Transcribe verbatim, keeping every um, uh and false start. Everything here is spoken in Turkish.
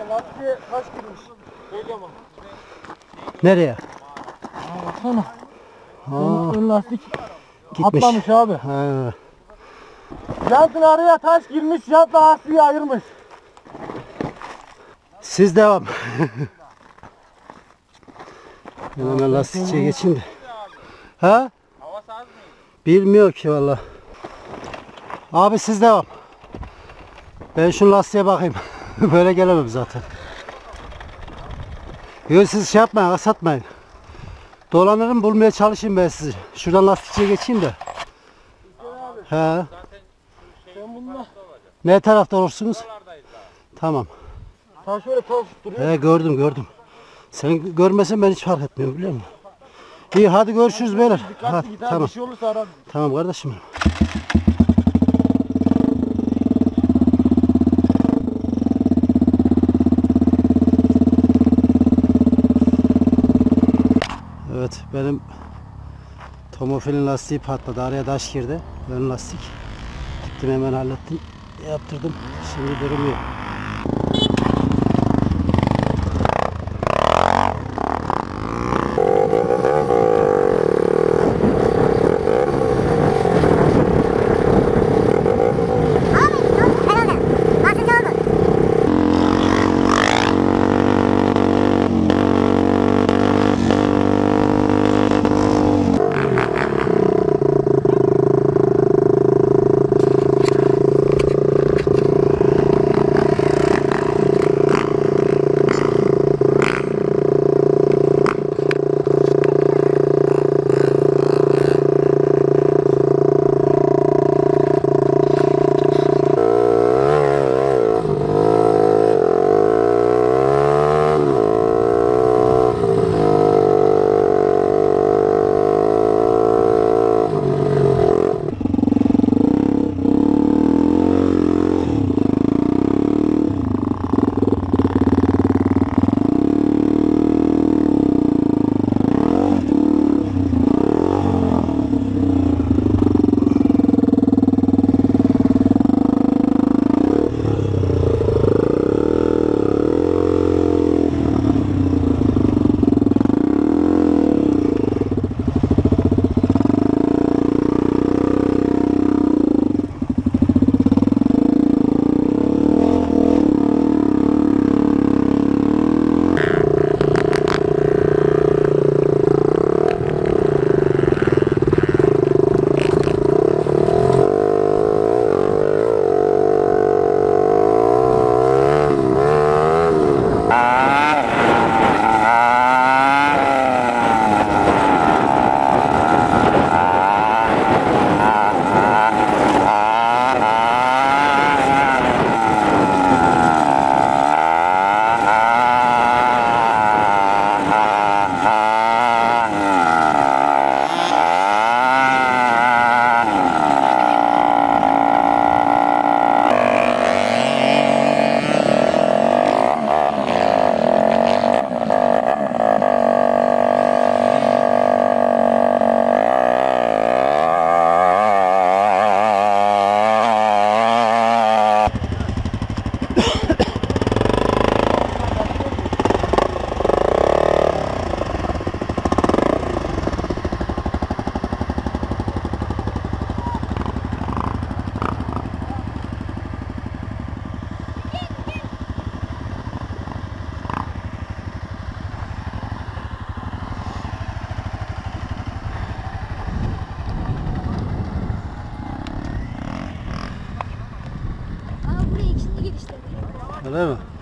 lastiğe taş girmiş. Kocaman. Nereye? Aa baksana. Aa, Ön lastik gitmiş. atlamış abi. Ha. Jantın araya taş girmiş, jantla lastiği ayırmış. Siz devam. Ben hemen lastikçiye geçeyim de. Ha? Havası az mıydı? Bilmiyor ki valla. Abi siz devam. Ben şu lastiğe bakayım. Böyle gelemem zaten. Yok siz şey yapmayın, asatmayın. Dolanırım, bulmaya çalışayım ben sizi. Şuradan lastikçiye geçeyim de. He. Sen bununla Ne tarafta olursunuz? Tamam. ta şöyle taş duruyor. He, gördüm gördüm. Sen görmesen ben hiç fark etmiyorum, biliyor musun? İyi, hadi görüşürüz beyler. Dikkatli Hadi, git abi, tamam. bir şey olursa ara. Tamam kardeşim. Evet, benim Tomofil'in lastiği patladı. Araya taş girdi. Ön lastik. Gittim hemen hallettim. Yaptırdım. Şimdi durmuyor. Öyle mi?